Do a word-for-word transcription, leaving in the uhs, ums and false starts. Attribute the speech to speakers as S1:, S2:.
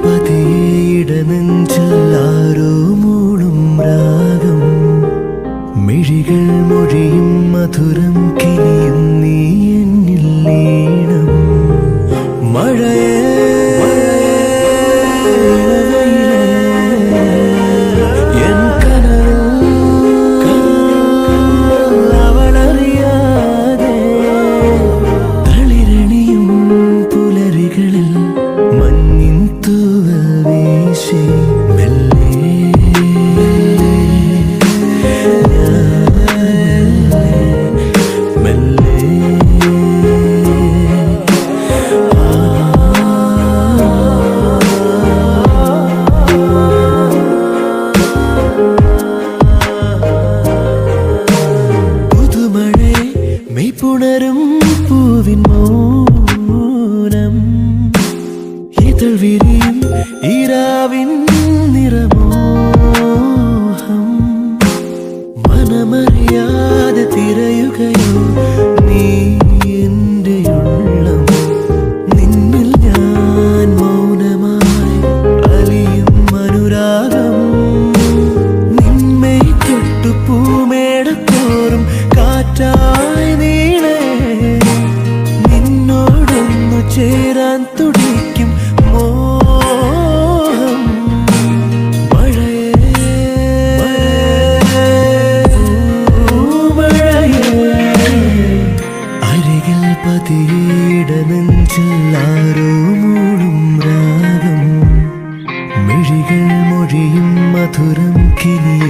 S1: പതിയെ നെഞ്ചിലാരോ മൂളും രാഗം മിഴികൾ മൊഴിയും മധുരം കിനിയും നീ എന്നിൽ ലീനം മഴയേ പുണരും പൂവിൻ മൗനം ഇതൾ വിരിയും ഈരാവിൻ നിറമോഹം മനമറിയാതെ തിരയുകയോ നീ എൻ്റെ ഉള്ളം നിന്നിൽ ഞാൻ മൗനമായി അലിയും അനുരാഗം നിന്മേ തൊട്ടു പൂമേടത്തോറും കാറ്റായി ചേരാൻ തുടിക്കും മോഹം മഴയേ അരികിൽ പതിയെ നെഞ്ചിലാരോ മൂളും രാഗം മിഴികൾ മൊഴിയും മധുരം കിനിയും